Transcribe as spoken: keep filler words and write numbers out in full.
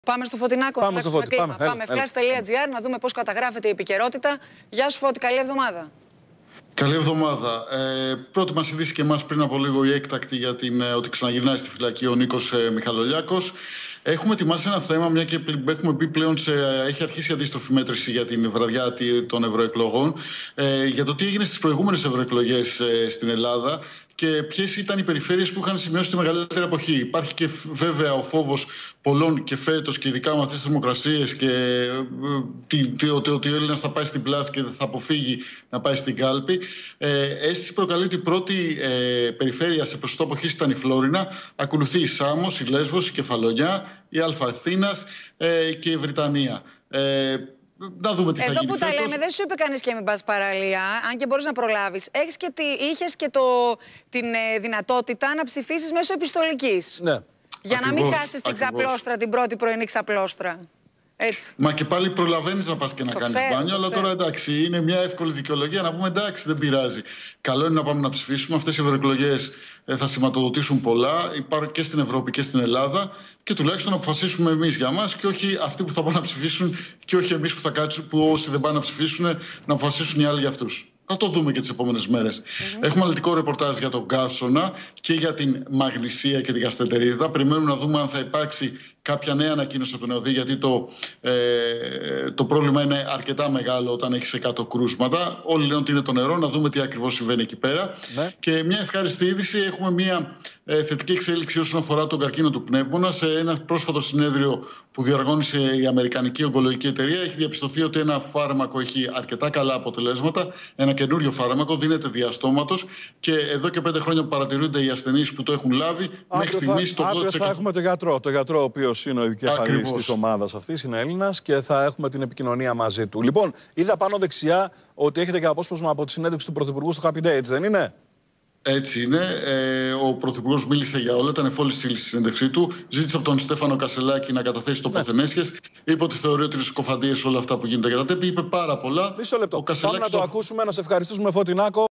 Πάμε στο Φωτεινάκο. Πάμε στο Φώτη. Πάμε, πάμε flash τελεία gr να δούμε πώς καταγράφεται η επικαιρότητα. Γεια σου Φώτη, καλή εβδομάδα. Καλή εβδομάδα. Ε, πρώτη μας ειδήσει και εμάς πριν από λίγο η έκτακτη για την, ότι ξαναγυρνάει στη φυλακή ο Νίκος ε, Μιχαλολιάκος. Έχουμε ετοιμάσει ένα θέμα, μια και έχουμε πει πλέον σε, έχει αρχίσει η αντίστροφη μέτρηση για την βραδιά των ευρωεκλογών, ε, για το τι έγινε στις προηγούμενες ευρωεκλογές ε, στην Ελλάδα και ποιες ήταν οι περιφέρειες που είχαν σημειώσει τη μεγαλύτερη αποχή. Υπάρχει και βέβαια ο φόβος πολλών και φέτος και ειδικά με αυτές τις θερμοκρασίες και ότι ο Έλληνας θα πάει στην πλάση και θα αποφύγει να πάει στην κάλπη. Ε, αίσθηση προκαλεί ότι η πρώτη ε, περιφέρεια σε ποσοστό αποχής ήταν η Φλόρινα. Ακολουθεί η Σάμος, η Λέσβος, η Κεφαλονιά, η Αλφα Αθήνας ε, και η Βρυτανία. Ε, Να δούμε τι Εδώ θα γίνει που τα φέτος. λέμε, δεν σου είπε κανείς και μην πας παραλία, αν και μπορείς να προλάβεις. Έχεις και τη, είχες και το, την ε, δυνατότητα να ψηφίσεις μέσω επιστολικής. Ναι. Για Ακριβώς, να μην χάσεις την ακριβώς. ξαπλώστρα, την πρώτη πρωινή ξαπλώστρα. Έτσι. Μα και πάλι προλαβαίνεις να πας και να Το κάνεις ξέρω, μπάνιο, το αλλά ξέρω. τώρα εντάξει, είναι μια εύκολη δικαιολογία να πούμε εντάξει, δεν πειράζει. Καλό είναι να πάμε να ψηφίσουμε. Αυτές οι ευρωεκλογές ε, θα σηματοδοτήσουν πολλά, υπάρχουν και στην Ευρώπη και στην Ελλάδα, και τουλάχιστον να αποφασίσουμε εμείς για μας και όχι αυτοί που θα πάνε να ψηφίσουν και όχι εμείς που θα κάτσουν, που όσοι δεν πάνε να ψηφίσουν, να αποφασίσουν οι άλλοι για αυτούς. Θα το δούμε και τις επόμενες μέρες. Mm-hmm. Έχουμε αναλυτικό ρεπορτάζ για τον καύσωνα και για την μαγνησία και την γαστεντερίδα. Περιμένουμε να δούμε αν θα υπάρξει κάποια νέα ανακοίνωση από τον ΕΟΔΗ, γιατί το, ε, το πρόβλημα είναι αρκετά μεγάλο όταν έχεις εκατό κρούσματα. Όλοι λένε ότι είναι το νερό, να δούμε τι ακριβώς συμβαίνει εκεί πέρα. Ναι. Και μια ευχάριστη είδηση, έχουμε μια ε, θετική εξέλιξη όσον αφορά τον καρκίνο του πνεύμονα. Σε ένα πρόσφατο συνέδριο που διοργάνωσε η Αμερικανική Ογκολογική Εταιρεία, έχει διαπιστωθεί ότι ένα φάρμακο έχει αρκετά καλά αποτελέσματα. Ένα καινούριο φάρμακο δίνεται διαστόματος και εδώ και πέντε χρόνια που παρατηρούνται οι ασθενείς που το έχουν λάβει, μέχρι στιγμής το ογδόντα τοις εκατό. Θα έχουμε τον γιατρό, το γιατρό ο οποίος είναι ο επικεφαλής της ομάδας αυτής, είναι Έλληνας, και θα έχουμε την επικοινωνία μαζί του. Λοιπόν, είδα πάνω δεξιά ότι έχετε και απόσπασμα από τη συνέντευξη του Πρωθυπουργού στο Happy Day, έτσι δεν είναι? Έτσι είναι. Ε, ο Πρωθυπουργός μίλησε για όλα, ήταν εφόλης ύλη στη συνέντευξή του. Ζήτησε από τον Στέφανο Κασελάκη να καταθέσει τοποθενέσχες. Ναι. Είπε ότι θεωρεί ότι είναι σκοφαντίες όλα αυτά που γίνονται για τα τέπη. Είπε πάρα πολλά. Μισό λεπτό. Ο Πάμε να το, το ακούσουμε, να σε ευχαριστήσουμε, Φωτεινάκο.